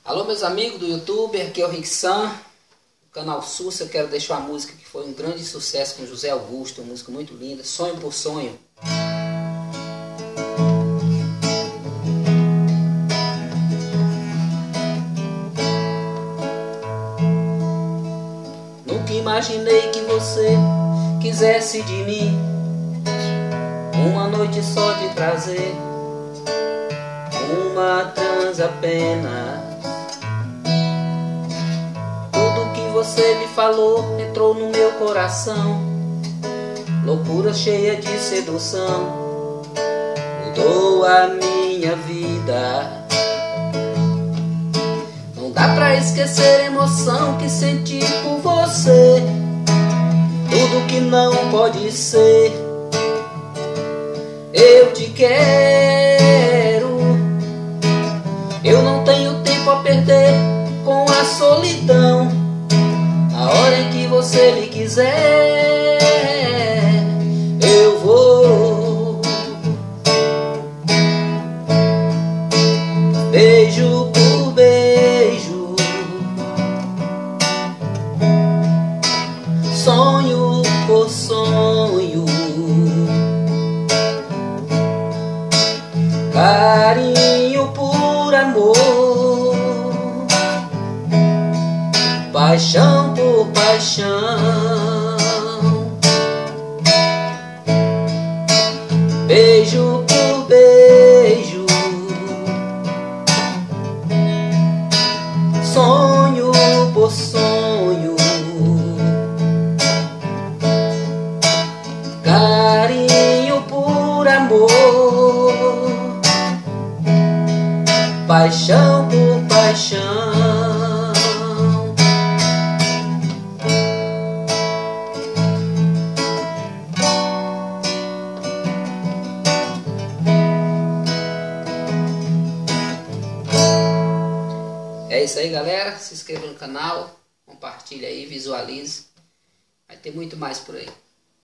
Alô meus amigos do YouTube, aqui é o Ricksan, do canal Sussa. Eu quero deixar uma música que foi um grande sucesso com José Augusto, uma música muito linda, Sonho por Sonho. Nunca imaginei que você quisesse de mim uma noite só de prazer, uma trans apenas. Tudo que você me falou entrou no meu coração, loucura cheia de sedução, mudou a minha vida. Não dá pra esquecer a emoção que senti por você, tudo que não pode ser. Eu te quero, eu não tenho tempo a perder com a solidão. A hora em que você me quiser, eu vou. Beijo por beijo, sonho por sonho, carinho por amor, paixão por paixão. Beijo por beijo, sonho por sonho, carinho por amor, paixão por paixão. É isso aí, galera. Se inscreva no canal, compartilha aí, visualize. Vai ter muito mais por aí.